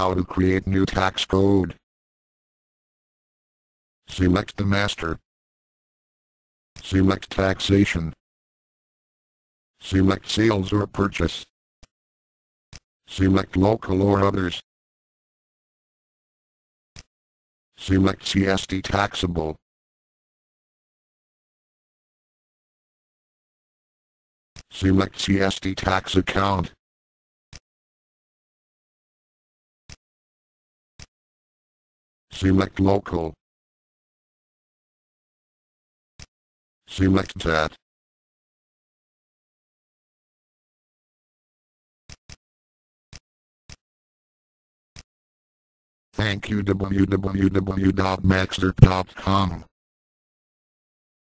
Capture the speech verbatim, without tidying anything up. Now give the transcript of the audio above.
how to create new tax code. Select the master. Select taxation. Select sales or purchase. Select local or others. Select C S T taxable. Select C S T tax account. Select local. Select that. Thank you w w w dot maxxerp dot com.